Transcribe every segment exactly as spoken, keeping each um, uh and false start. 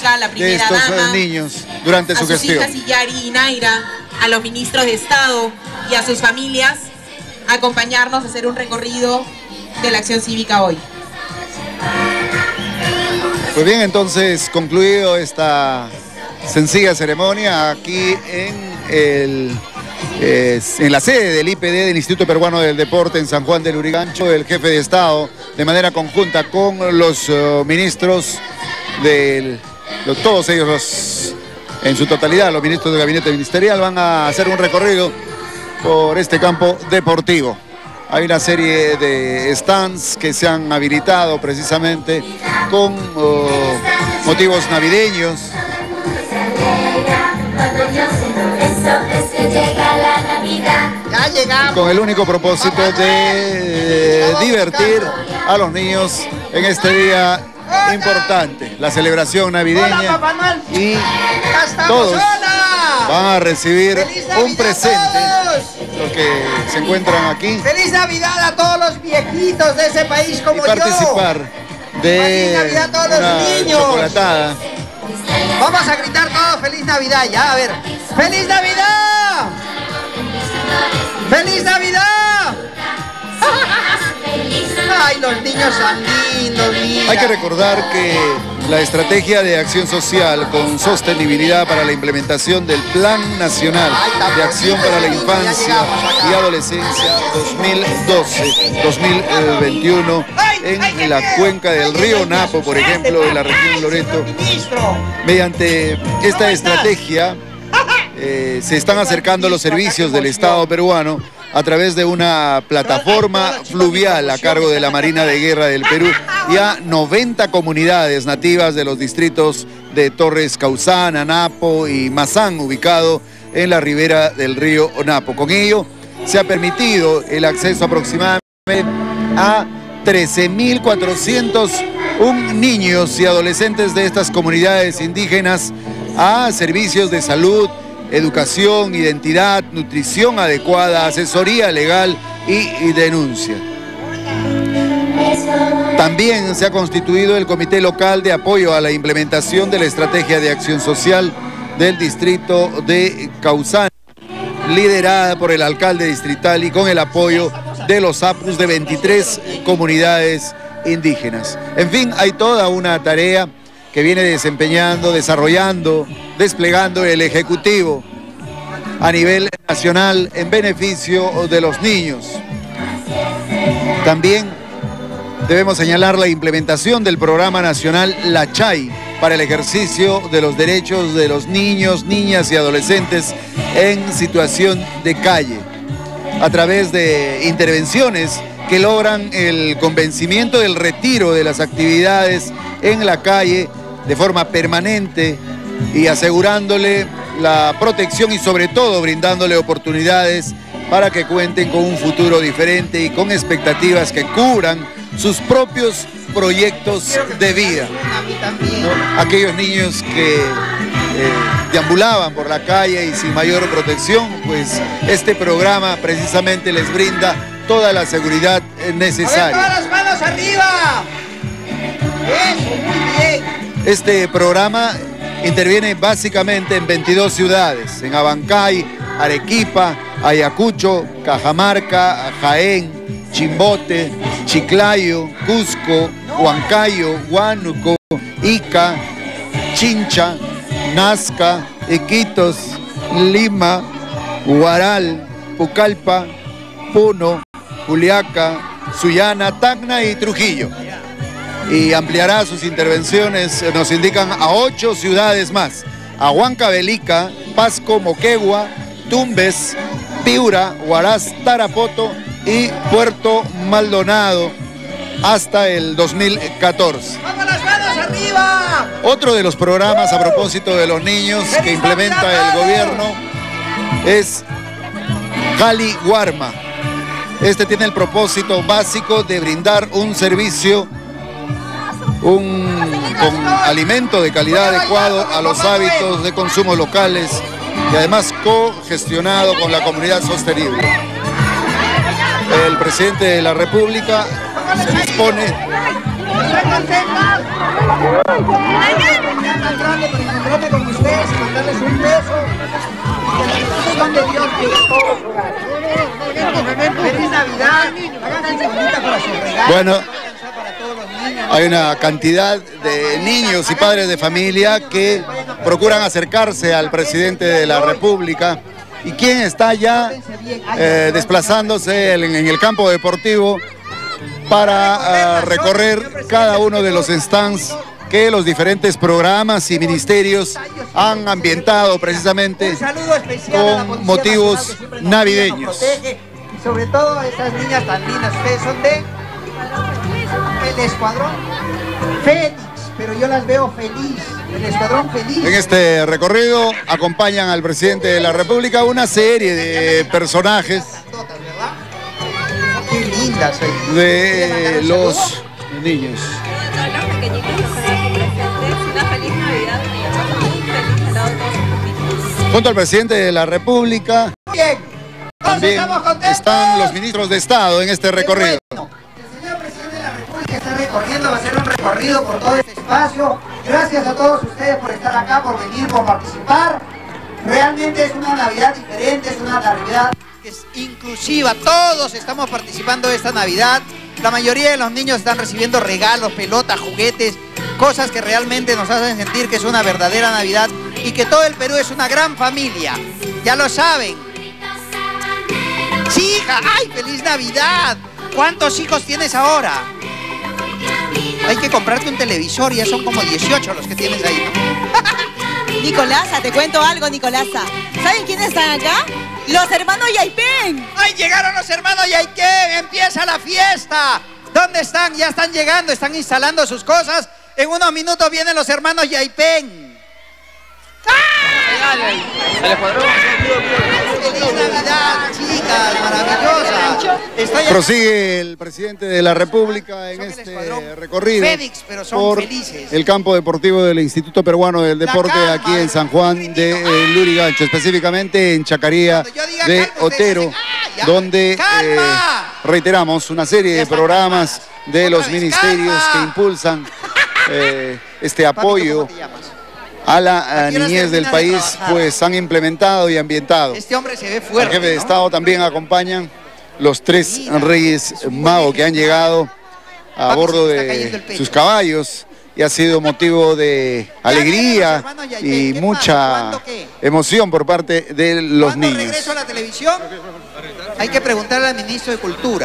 de estos dama, niños durante su a sus gestión. Hijas Iyari y Naira, a los ministros de Estado y a sus familias, a acompañarnos a hacer un recorrido de la acción cívica hoy. Pues bien, entonces, concluido esta sencilla ceremonia aquí en, el, eh, en la sede del I P D, del Instituto Peruano del Deporte en San Juan del Lurigancho, el jefe de Estado, de manera conjunta con los uh, ministros de todos ellos, los, en su totalidad, los ministros del gabinete ministerial, van a hacer un recorrido por este campo deportivo. Hay una serie de stands que se han habilitado precisamente con uh, motivos navideños. Con el único propósito de eh, divertir a los niños en este día importante, la celebración navideña, y todos van a recibir un presente, los que se encuentran aquí. ¡Feliz Navidad a todos los viejitos de ese país como y participar yo! de ¡Feliz Navidad a todos una los niños! Chocolatada. Vamos a gritar todos ¡Feliz Navidad! Ya, a ver. ¡Feliz Navidad! ¡Feliz Navidad! ¡Ay, los niños son lindos, mira! Hay que recordar que la estrategia de acción social con sostenibilidad para la implementación del Plan Nacional de Acción para la Infancia y Adolescencia dos mil doce dos mil veintiuno en la cuenca del río Napo, por ejemplo, en la región Loreto. Mediante esta estrategia eh, se están acercando los servicios del Estado peruano a través de una plataforma fluvial a cargo de la Marina de Guerra del Perú y a noventa comunidades nativas de los distritos de Torres Causana, Napo y Mazán, ubicado en la ribera del río Napo. Con ello se ha permitido el acceso aproximadamente a trece mil cuatrocientos uno niños y adolescentes de estas comunidades indígenas a servicios de salud, educación, identidad, nutrición adecuada, asesoría legal y, y denuncia. También se ha constituido el Comité Local de Apoyo a la implementación de la Estrategia de Acción Social del Distrito de Causana, liderada por el alcalde distrital y con el apoyo de los A P U S de veintitrés comunidades indígenas. En fin, hay toda una tarea que viene desempeñando, desarrollando, desplegando el Ejecutivo a nivel nacional en beneficio de los niños. También debemos señalar la implementación del programa nacional La Chay para el ejercicio de los derechos de los niños, niñas y adolescentes en situación de calle, a través de intervenciones que logran el convencimiento del retiro de las actividades en la calle de forma permanente y asegurándole la protección y sobre todo brindándole oportunidades para que cuenten con un futuro diferente y con expectativas que cubran sus propios proyectos de vida, ¿no? Aquellos niños que eh, deambulaban por la calle y sin mayor protección, pues este programa precisamente les brinda toda la seguridad necesaria. ¡Todas las manos arriba! Eso, muy bien. Este programa interviene básicamente en veintidós ciudades, en Abancay, Arequipa, Ayacucho, Cajamarca, Jaén, Chimbote, Chiclayo, Cusco, Huancayo, Huánuco, Ica, Chincha, Nazca, Iquitos, Lima, Huaral, Pucallpa, Puno, Juliaca, Sullana, Tacna y Trujillo. Y ampliará sus intervenciones, nos indican, a ocho ciudades más: a Huancavelica, Pasco, Moquegua, Tumbes, Piura, Huaraz, Tarapoto y Puerto Maldonado hasta el dos mil catorce. ¡Vamos las manos arriba! Otro de los programas a propósito de los niños que implementa el gobierno es Cali Guarma. Este tiene el propósito básico de brindar un servicio un, con alimento de calidad adecuado a los hábitos de consumo locales y además cogestionado con la comunidad sostenible. El presidente de la República se dispone Bueno, hay una cantidad de niños y padres de familia que procuran acercarse al presidente de la República. ¿Y quién está ya eh, desplazándose en, en el campo deportivo para uh, recorrer cada uno de los stands que los diferentes programas y ministerios han ambientado precisamente con motivos navideños? Y sobre todo a esas niñas tan lindas, ustedes son de el Escuadrón Fénix, pero yo las veo feliz, el Escuadrón Feliz. En este recorrido acompañan al presidente de la República una serie de personajes Qué lindas, de los niños. Junto al presidente de la República bien. también están los ministros de Estado en este recorrido. Bueno, el señor presidente de la República está recorriendo, va a hacer un recorrido por todo este espacio. Gracias a todos ustedes por estar acá, por venir, por participar. Realmente es una Navidad diferente, es una Navidad que es inclusiva. Todos estamos participando de esta Navidad. La mayoría de los niños están recibiendo regalos, pelotas, juguetes, cosas que realmente nos hacen sentir que es una verdadera Navidad y que todo el Perú es una gran familia. Ya lo saben. Sí, hija, ¡ay, feliz Navidad! ¿Cuántos hijos tienes ahora? Hay que comprarte un televisor, ya son como dieciocho los que tienes ahí, ¿no? Nicolasa, te cuento algo, Nicolasa. ¿Saben quiénes están acá? Los hermanos Yaipen. ¡Ay, llegaron los hermanos Yaipen! ¡Empieza la fiesta! ¿Dónde están? Ya están llegando, están instalando sus cosas. En unos minutos vienen los hermanos Yaipen. ¡Ah! ¡Feliz Navidad, chicas! ¡Maravillosa! Estoy Prosigue el presidente de la República en Son el este escuadrón recorrido Fénix, pero son por felices. el campo deportivo del Instituto Peruano del Deporte calma, aquí en San Juan de eh, Lurigancho, específicamente en Chacaría Cuando yo diga de calma, ustedes Otero, dicen, "Ah, ya". donde eh, ¡Calma! reiteramos una serie Ya de están programas calmadas. de Otra los vez, ministerios calma. que impulsan eh, este Papito, apoyo ¿cómo te llamas? a la ¿A a qué horas niñez del terminas de país, trabajar? pues han implementado y ambientado. Este hombre se ve Al fuerte, jefe de ¿no? Estado también acompañan los tres Mira, reyes es un buen magos que han ejemplar. llegado a Papi, bordo se te está cayendo el de pecho. sus caballos y ha sido motivo de alegría hermanos Yaipen, y ¿qué mucha pasa? ¿Cuándo qué? emoción por parte de los ¿Cuándo niños. regreso a la televisión? Hay que preguntarle al ministro de Cultura.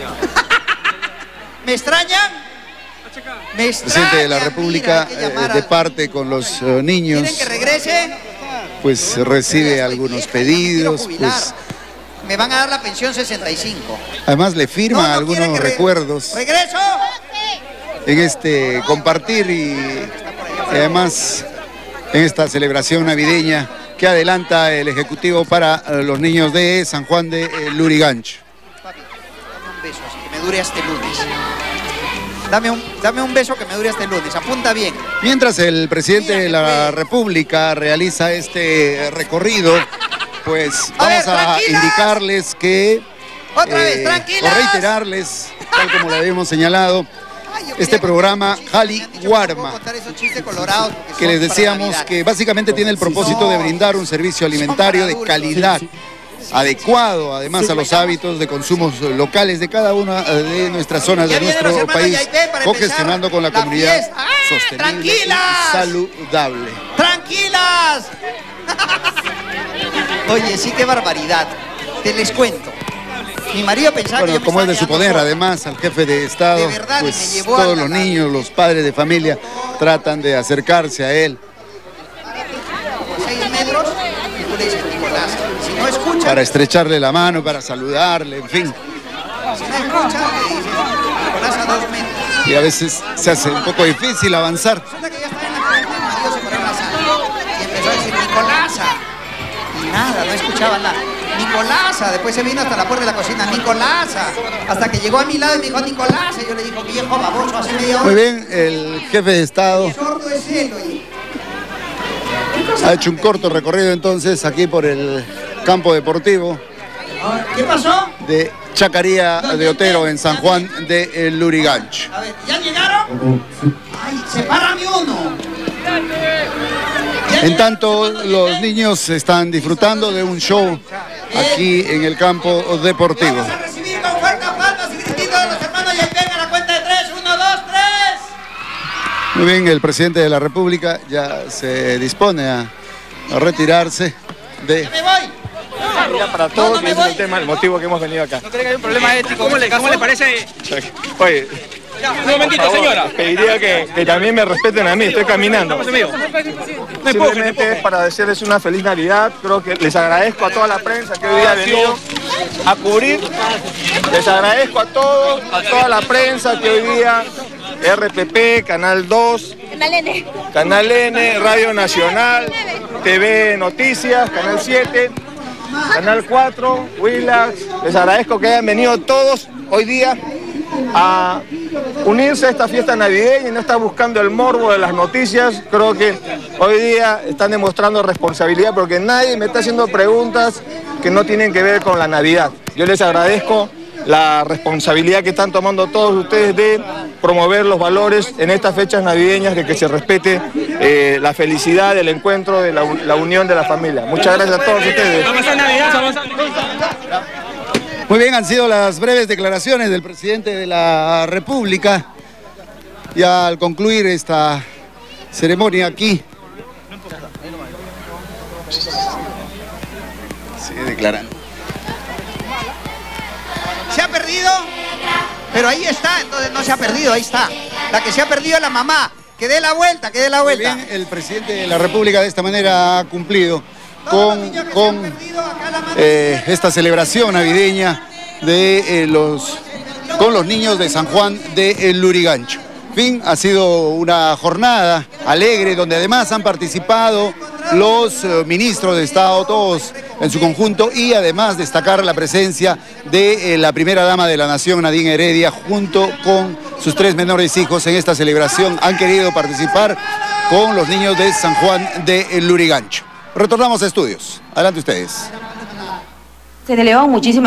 ¿Me extrañan? Me El presidente de la extrañan, República, mira, hay que llamar eh, de al- parte con los eh, niños, ¿Quieren que regrese? pues recibe Estoy algunos vieja, ya me quiero pedidos, jubilar. pues Me van a dar la pensión sesenta y cinco. además le firma No, no quieren algunos que re- recuerdos ¿Regreso? en este compartir y, y además en esta celebración navideña que adelanta el Ejecutivo para eh, los niños de San Juan de eh, Lurigancho. Papi, dame un beso, así que me dure hasta el lunes. Dame un, dame un beso que me dure hasta el lunes, apunta bien. Mientras el presidente de la Mírame, pues. República realiza este recorrido, pues A ver, vamos a tranquilas. indicarles que, Otra vez, tranquilas. o reiterarles, tal como le habíamos señalado, Ay, yo este quería programa contar un chiste, Jali me han dicho que no Guarma, puedo contar esos chistes colorados porque que son les para decíamos Navidad. que básicamente tiene el propósito de brindar un servicio alimentario de calidad, adecuado además a los hábitos de consumos locales de cada una de nuestras zonas Ya de vienen los nuestro hermanos país, Yaipen para cogestionando empezar con la la comunidad fiesta. ¡Ah, sostenible y tranquilas! saludable. ¡Tranquilas! Oye, sí, qué barbaridad. Te les cuento. Mi marido pensaba que yo Bueno, me como es de estaba suponer, quedando además, al jefe de Estado, De verdad, y me pues llevó a todos la- los la- niños, los padres de familia, tratan de acercarse a él solo seis metros y tú le dices, Nicolás, si no escuchas, para estrecharle la mano, para saludarle, en fin. si no escuchas, le dices, Nicolás a dos metros. Y a veces se hace un poco difícil avanzar. Resulta que ya estaba en la cocina, mi marido se paró en la sala y empezó a decir, Nicolasa. Y nada, no escuchaba nada. Nicolasa, después se vino hasta la puerta de la cocina, Nicolasa. Hasta que llegó a mi lado y me dijo, Nicolasa. Y yo le digo, viejo baboso, hace media hora. Muy bien, el jefe de Estado Sordo es él, oye. ha hecho un corto recorrido entonces aquí por el campo deportivo ¿Qué pasó? de Chacaría de Otero en San Juan de eh, Lurigancho. A ver, ¿ya llegaron? Ay, sepárame uno. En tanto, los niños están disfrutando de un show aquí en el campo deportivo. Vamos a recibir con fuertes palmas y grititos de los hermanos Yaipen a la cuenta Muy bien, el presidente de la República ya se dispone a, a retirarse de... Para todos, y ese es el tema, el motivo que hemos venido acá. ¿No cree que hay un problema ético? ¿Cómo le, cómo le parece? Oye, un momentito, señora. Pediría que, que también me respeten a mí, estoy caminando. Simplemente es para decirles una feliz Navidad. Creo que les agradezco a toda la prensa que hoy día ha venido a cubrir. Les agradezco a todos, a toda la prensa que hoy día, R P P, Canal dos, Canal N. Canal N, Radio Nacional, T V Noticias, Canal siete, Canal cuatro, Willax. Les agradezco que hayan venido todos hoy día a unirse a esta fiesta navideña y no estar buscando el morbo de las noticias. Creo que hoy día están demostrando responsabilidad porque nadie me está haciendo preguntas que no tienen que ver con la Navidad. Yo les agradezco la responsabilidad que están tomando todos ustedes de promover los valores en estas fechas navideñas, de que se respete eh, la felicidad, el encuentro, de la, la unión de la familia. Muchas gracias a todos ustedes. Vamos a Navidad, vamos a... Muy bien, han sido las breves declaraciones del presidente de la República. Ya al concluir esta ceremonia aquí. Sigue declarando. Se ha perdido, pero ahí está, entonces no se ha perdido, ahí está. La que se ha perdido es la mamá. Que dé la vuelta, que dé la vuelta. Bien, el presidente de la República de esta manera ha cumplido con, con eh, esta celebración navideña de, eh, los, con los niños de San Juan de Lurigancho. En fin, ha sido una jornada alegre donde además han participado los eh, ministros de Estado, todos en su conjunto, y además destacar la presencia de eh, la primera dama de la Nación, Nadine Heredia, junto con sus tres menores hijos en esta celebración. Han querido participar con los niños de San Juan de Lurigancho. Retornamos a estudios. Adelante ustedes. Se elevan muchísimas